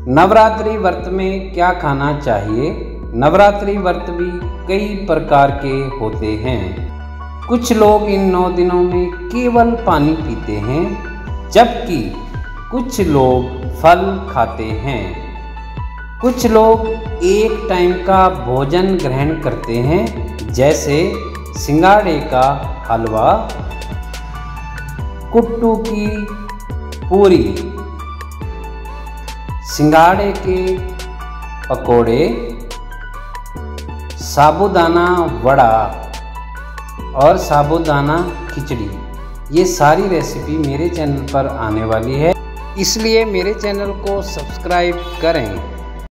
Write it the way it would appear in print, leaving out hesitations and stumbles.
नवरात्रि व्रत में क्या खाना चाहिए। नवरात्रि व्रत भी कई प्रकार के होते हैं। कुछ लोग इन 9 दिनों में केवल पानी पीते हैं, जबकि कुछ लोग फल खाते हैं। कुछ लोग एक टाइम का भोजन ग्रहण करते हैं, जैसे सिंगाड़े का हलवा, कुट्टू की पूरी, सिंगाड़े के पकोड़े, साबूदाना वड़ा और साबूदाना खिचड़ी। ये सारी रेसिपी मेरे चैनल पर आने वाली है, इसलिए मेरे चैनल को सब्सक्राइब करें।